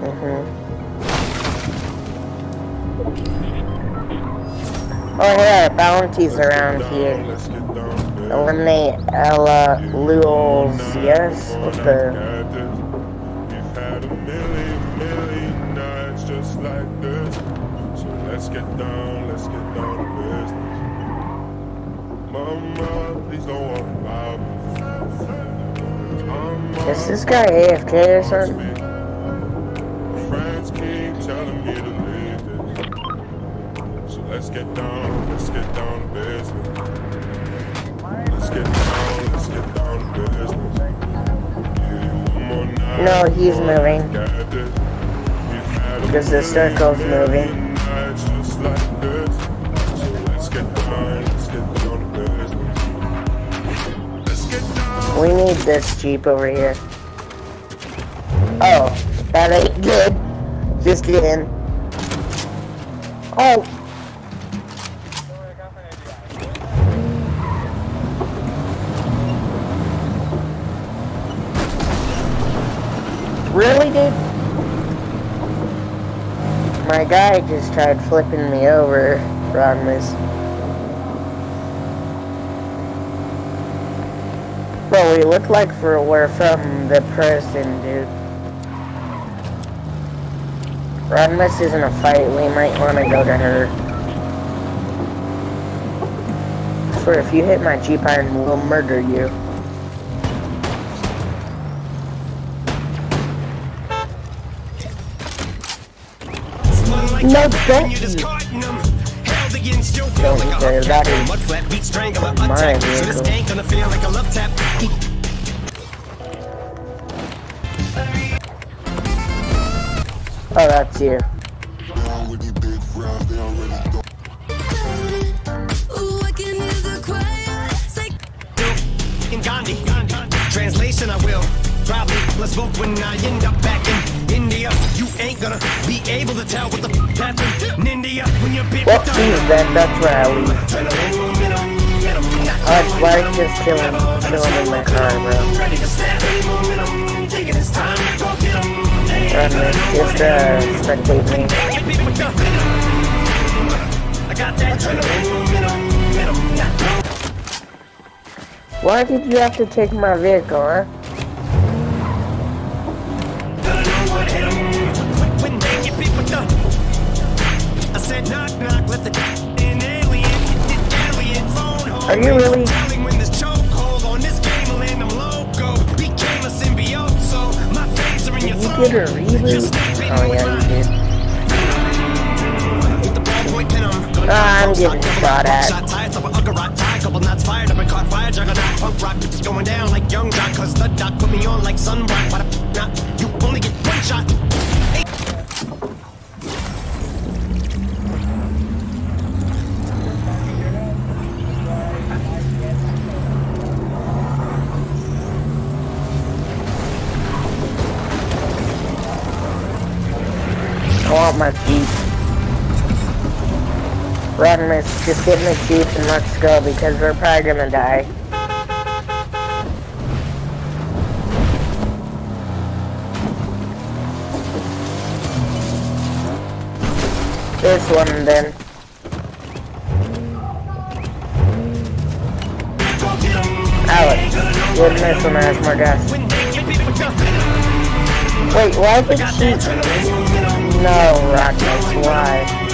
Oh yeah, bounties around here. Eliminate Ella Lules, yes? What the? We've had a million nights just like this. So let's get down to business. Mama, please don't worry about me. Is this guy AFK or something? Friends keep telling me to leave this. So let's get down to business. Let's get down to business. No, he's moving. Because the circle's moving. We need this Jeep over here. Oh, that ain't good. Just get in. Oh! Really, dude? My guy just tried flipping me over, roddness. Bro, we look like we're from the prison, dude. Roddness is in a fight. We might want to go to her. I swear, if you hit my Jeep iron, we'll murder you. No, don't you! Don't care, that is my vehicle. Oh, that's you. In Gandhi, translation, I will probably let's vote when I end up back in India. You ain't gonna be able to tell what the happened in India when you're big. Well, geez, that's where I leave. Oh, it's like just chilling in my car, bro. Just spectate me. Why did you have to take my vehicle, huh? Are you really? Did you get a reboot? Oh yeah, you did. I'm getting shot at. Couple knots fired up and caught fire, juggernaut. Punk rock, bitches going down like young John. Cause the doc put me on like sunblock. But not, you only get one shot. I want my Jeep. Roddness, just get in the Jeep and let's go because we're probably gonna die. This one then. Alex, get in this one, has more gas. Wait, why did she... No, Roddness, why?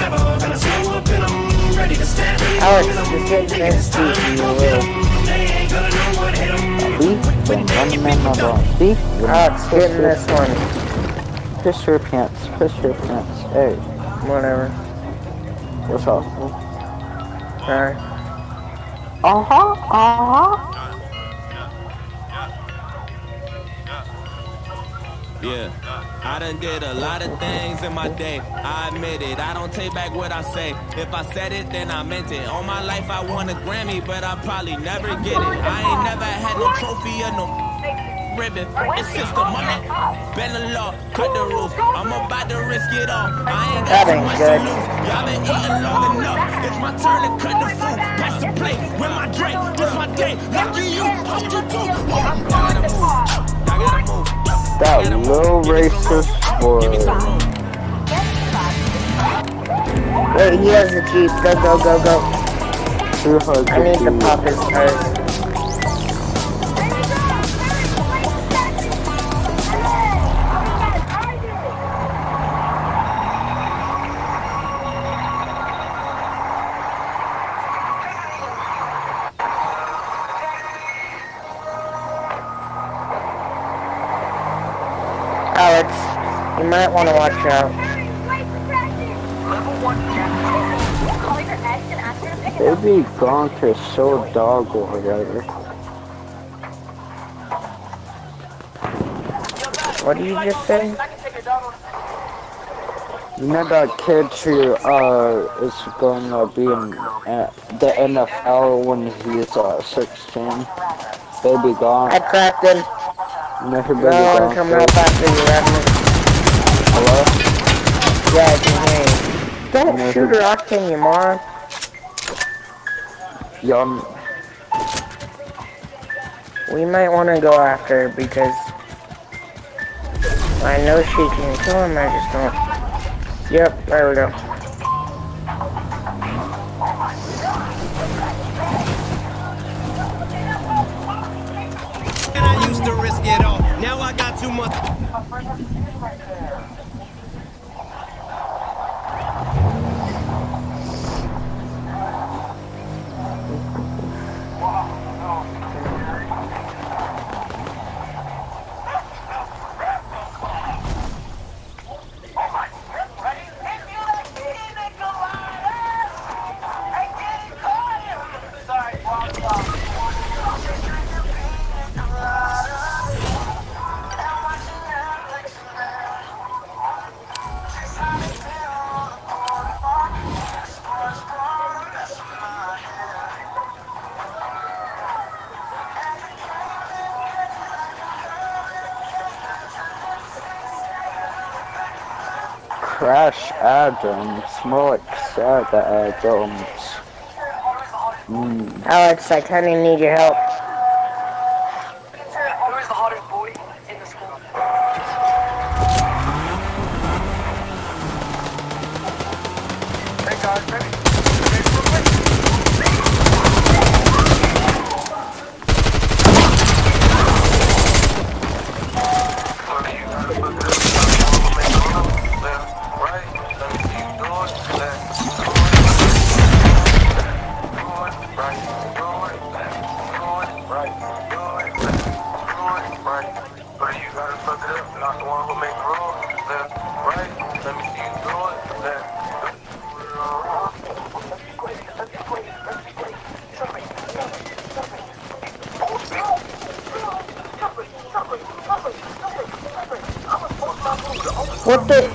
Alex, just get in this Jeep, you will. Alex, get in this one. Piss your pants, hey. Whatever. What's up? Alright. Yeah, I done did a lot of things in my day, I admit it, I don't take back what I say. If I said it, then I meant it. All my life I won a Grammy, but I probably never get it. I ain't never had no trophy or no ribbon. It's system, I'm not bend the law, cut the rules. I'm about to risk it all. I ain't got too much to lose. Y'all been eating long enough. It's my turn to cut the food. Pass the plate with my drink. This my day. Lucky you, hope you too. I gotta move. That little racist boy. Wait, he has the Jeep. Go, go, go, go. I need to pop his tires. Alex, you might want to watch out. Baby Gonk is so dog already. What did you just say? You know that kid who is gonna be in the NFL when he's 16? Baby Gonk. I cracked him. You know who No Baby one Gonk come is? up after you, Redmond. Hello? Yeah, I can hear you. Don't No, shoot her octane, you moron. Young. We might want to go after her because I know she can kill him, I just don't. Yep, there we go. And I used to risk it all. Now I got too much. Crash Adams. More like Saga Adams. Alex, I kind of need your help. Who is the hottest boy in the school? Hey guys, ready? What the?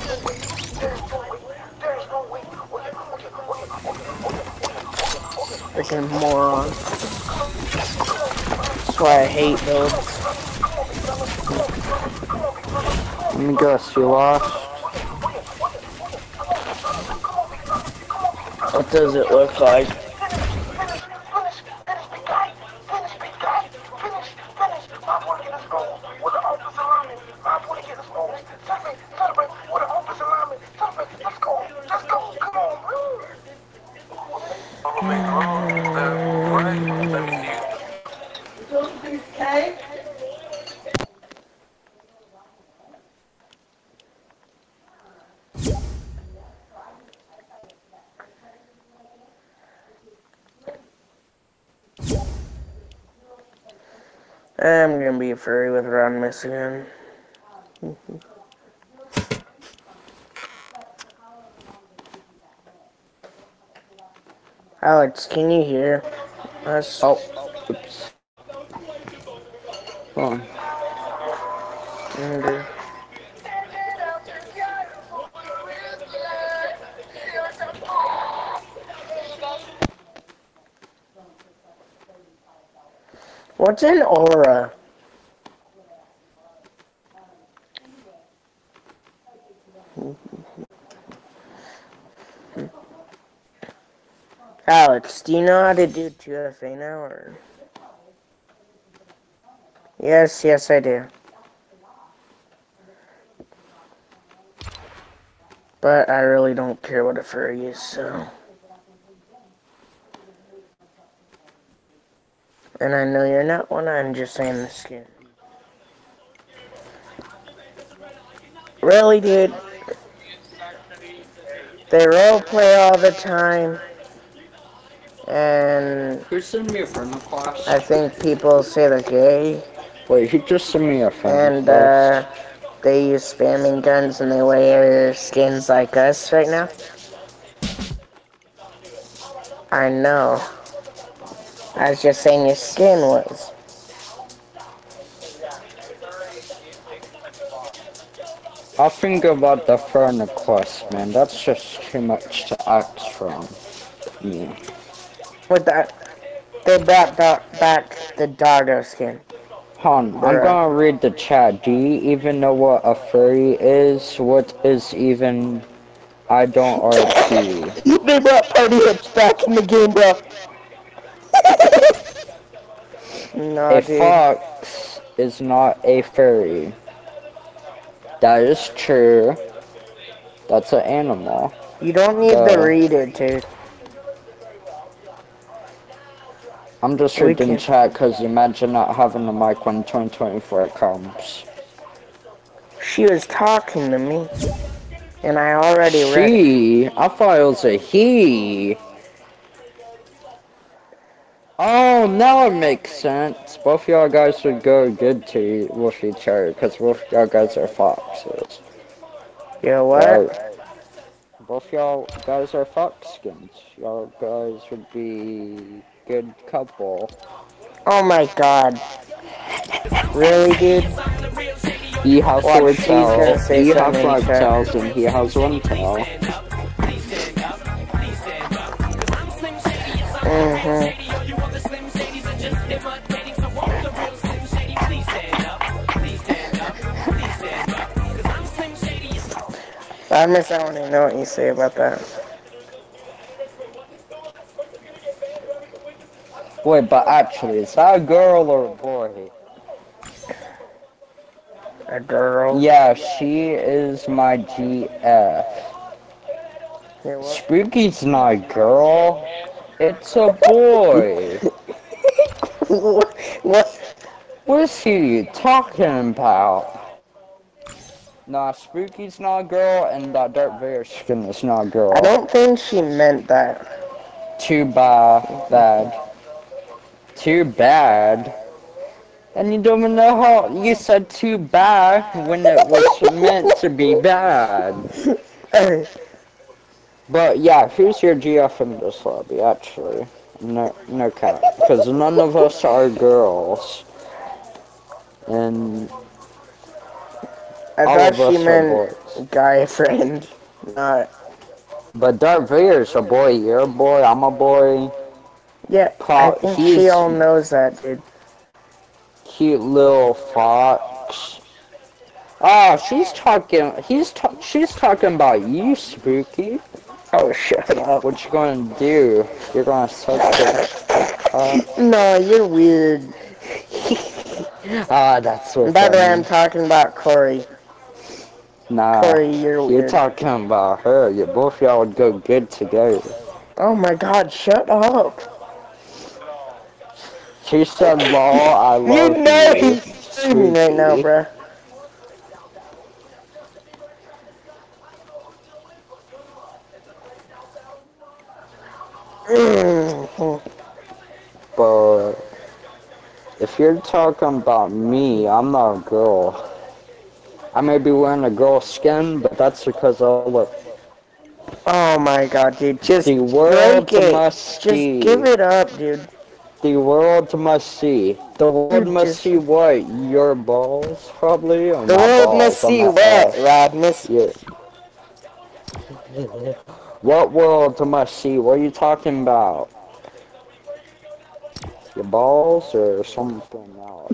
Freaking moron. That's why I hate builds. Let me guess, you lost? What does it look like? I'm gonna be a furry with roddness again. Alex, can you hear us? Oh, oops. Hold on. What's an aura? Alex, do you know how to do 2FA now, or? Yes, I do. But I really don't care what a furry is, so. And I know you're not one, I'm just saying the skin. Really, dude? They roleplay all the time. And Who sent me a friend request? I think people say they're gay. Wait, he just sent me a friend And, request. they use spamming guns and they wear skins like us right now. I know. I was just saying your skin was. I think about the friend request, man. That's just too much to ask from me. With that, they brought back the doggo skin. Hon, I'm gonna read the chat. Do you even know what a furry is? What is even... I don't RP. They brought party hips back in the game, bro. No, A dude. fox is not a furry. That is true. That's an animal. You don't need to read it, dude. I'm just reading chat because imagine not having a mic when 2024 comes. She was talking to me. And I already read it. She? I thought it was a he. Oh, now it makes sense. Both y'all guys would go good with each other because both y'all guys are foxes. You know what? Right. Both y'all guys are fox skins. Y'all guys would be good couple. Oh my god. Really, dude? He has What, four she's tails, gonna say he has something, 5 Trevor. tails, and he has 1 tail. I miss, I don't even know what you say about that. Wait, but actually, is that a girl or a boy? A girl? Yeah, she is my GF. Yeah, what? Spooky's not a girl. It's a boy. What? What is he talking about? Nah, Spooky's not a girl, and that Dark Vader skin is not a girl. I don't think she meant that. Too bad. Too bad. And you don't even know how you said too bad when it was meant to be bad. But yeah, who's your GF in this lobby, actually? No cap. Because none of us are girls. And I all thought of she us are meant boys. guy friend, not. But Darth Vader's a boy, you're a boy, I'm a boy. Yeah, I think she all knows that, dude. Cute little fox. Ah, she's talking about you, Spooky. Oh, shut up. What you gonna do? You're gonna suck it. No, you're weird. Ah, that's what. By the way, I'm talking about Corey. Nah, Corey, you're weird. talking about her. You both y'all would go good together. Oh my god, shut up. She said, "Lol, I love you." You know he's streaming right now, bruh. But if you're talking about me, I'm not a girl. I may be wearing a girl skin, but that's because I look. Oh my god, dude. Just The world break it. must Just see. give it up, dude. The world must see. The world Dude, must see what? Your balls, probably? Or the my world balls, must see I'm what, Roddness? Yeah. What world must see? What are you talking about? Your balls or something else?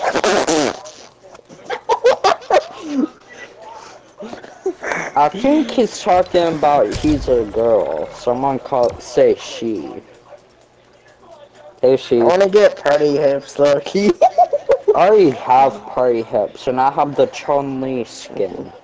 I think he's talking about he's a girl. Someone say she. Hey, she. I wanna get party hips, low-key. I already have party hips, and I have the Chun-Li skin.